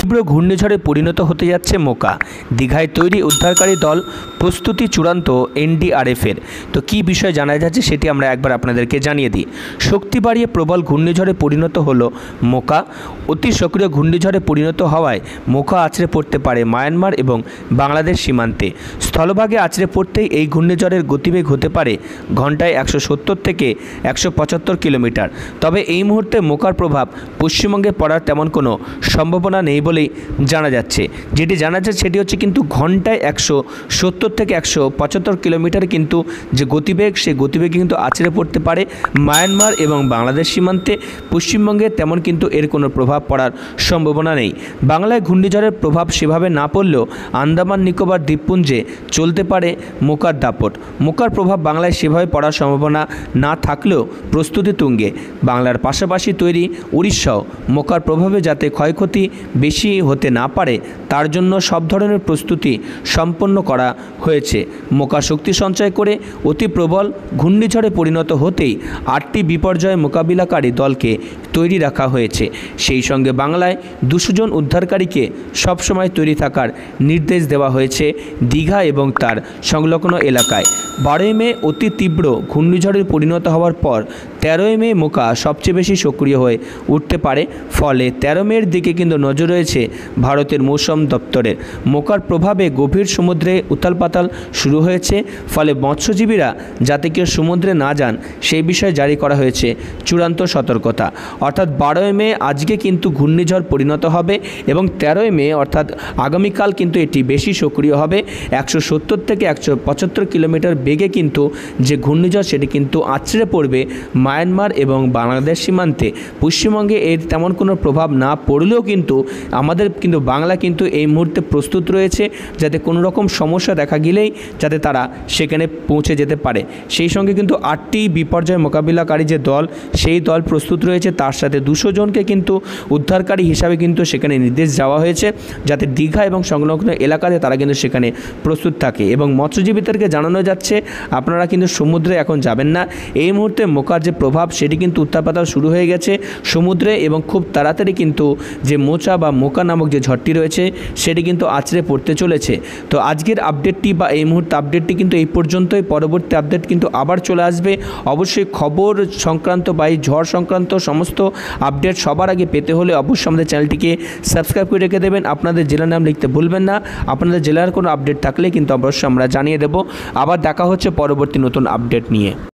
তীব্র ঘূর্ণিঝড়ে পরিণত হতে যাচ্ছে মোকা। দীঘায় তৈরি উদ্ধারকারী দল, প্রস্তুতি চূড়ান্ত এনডিআরএফের। তো কী বিষয় জানা যাচ্ছে সেটি আমরা একবার আপনাদেরকে জানিয়ে দিই। শক্তি বাড়িয়ে প্রবল ঘূর্ণিঝড়ে পরিণত হলো মোকা। অতি সক্রিয় ঘূর্ণিঝড়ে পরিণত হওয়ায় মোকা আছড়ে পড়তে পারে মায়ানমার এবং বাংলাদেশ সীমান্তে। স্থলভাগে আছড়ে পড়তেই এই ঘূর্ণিঝড়ের গতিবেগ হতে পারে ঘন্টায় 170 থেকে 175 কিলোমিটার। তবে এই মুহূর্তে মোকার প্রভাব পশ্চিমবঙ্গে পড়ার তেমন কোনো সম্ভাবনা নেই বলেই জানা যাচ্ছে। যেটি জানা যাচ্ছে সেটি হচ্ছে কিন্তু ঘন্টায় 170 থেকে 175 কিলোমিটার কিন্তু যে গতিবেগ, সেই গতিবেগে কিন্তু আছড়ে পড়তে পারে মায়ানমার এবং বাংলাদেশ সীমান্তে। পশ্চিমবঙ্গে তেমন কিন্তু এর কোনো প্রভাব পড়ার সম্ভাবনা নেই। বাংলায় ঘূর্ণিঝড়ের প্রভাব সেভাবে না পড়লেও আন্দামান নিকোবর দ্বীপপুঞ্জে চলতে পারে মোকার দাপট। মোকার প্রভাব বাংলায় সেভাবে পড়ার সম্ভাবনা না থাকলেও প্রস্তুতি তুঙ্গে। বাংলার পাশাপাশি তৈরি উড়িষ্যাও মোকার প্রভাবে যাতে ক্ষয়ক্ষতি বেশি হতে না পারে তার জন্য সব ধরনের প্রস্তুতি সম্পন্ন করা হয়েছে। মোকা শক্তি সঞ্চয় করে অতি প্রবল ঘূর্ণিঝড়ে পরিণত হতেই 8টি বিপর্যয় মোকাবিলাকারী দলকে তৈরি রাখা হয়েছে। সেই সঙ্গে বাংলায় 200 জন উদ্ধারকারীকে সবসময় তৈরি থাকার নির্দেশ দেওয়া হয়েছে দীঘা এবং তার সংলগ্ন এলাকায়। 12ই মে অতি তীব্র ঘূর্ণিঝড়ে পরিণত হওয়ার পর 13ই মে মোকা সবচেয়ে বেশি সক্রিয় হয়ে উঠতে পারে। ফলে 13 মের দিকে কিন্তু নজর রয়েছে ভারতের মৌসুম দপ্তরের। মোকার প্রভাবে গভীর সমুদ্রে উথালপাতাল শুরু হয়েছে। ফলে মৎস্যজীবীরা যাতে কেউ সমুদ্রে না যান সেই বিষয়ে জারি করা হয়েছে চূড়ান্ত সতর্কতা। অর্থাৎ 12ই মে আজকে কিন্তু ঘূর্ণিঝড় পরিণত হবে এবং 13ই মে অর্থাৎ আগামীকাল কিন্তু এটি বেশি সক্রিয় হবে। 170 থেকে 175 কিলোমিটার বেগে কিন্তু যে ঘূর্ণিঝড় সেটি কিন্তু আছড়ে পড়বে মায়ানমার এবং বাংলাদেশ সীমান্তে। পশ্চিমবঙ্গে এর তেমন কোনো প্রভাব না পড়লেও কিন্তু আমাদের কিন্তু বাংলা কিন্তু এই মুহূর্তে প্রস্তুত রয়েছে যাতে কোনো রকম সমস্যা দেখা গেলেই যাতে তারা সেখানে পৌঁছে যেতে পারে। সেই সঙ্গে কিন্তু 8টি বিপর্যয় মোকাবিলাকারী যে দল, সেই দল প্রস্তুত রয়েছে। তার সাথে 200 জনকে কিন্তু উদ্ধারকারী হিসাবে কিন্তু সেখানে নির্দেশ দেওয়া হয়েছে যাতে দীঘা এবং সংলগ্ন এলাকাতে তারা কিন্তু সেখানে প্রস্তুত থাকে। এবং মৎস্যজীবীদেরকে জানানো যাচ্ছে আপনারা কিন্তু সমুদ্রে এখন যাবেন না। এই মুহূর্তে মোকার যে প্রভাব সেটি কিন্তু উত্তাপাতাল শুরু হয়ে গেছে সমুদ্রে এবং খুব তাড়াতাড়ি কিন্তু যে মোচা বা মোকা নামক যে ঝড়টি রয়েছে সেটি কিন্তু আছড়ে পড়তে চলেছে। তো আজকের আপডেটটি বা এই মুহূর্তে আপডেটটি কিন্তু এই পর্যন্তই। পরবর্তী আপডেট কিন্তু আবার চলে আসবে। অবশ্যই খবর সংক্রান্ত বা এই ঝড় সংক্রান্ত সমস্ত আপডেট সবার আগে পেতে হলে অবশ্যই আমাদের চ্যানেলটিকে সাবস্ক্রাইব করে রেখে দেবেন। আপনাদের জেলার নাম লিখতে ভুলবেন না। আপনাদের জেলার কোনো আপডেট থাকলে কিন্তু অবশ্যই আমরা জানিয়ে দেব। আবার দেখা হচ্ছে পরবর্তী নতুন আপডেট নিয়ে।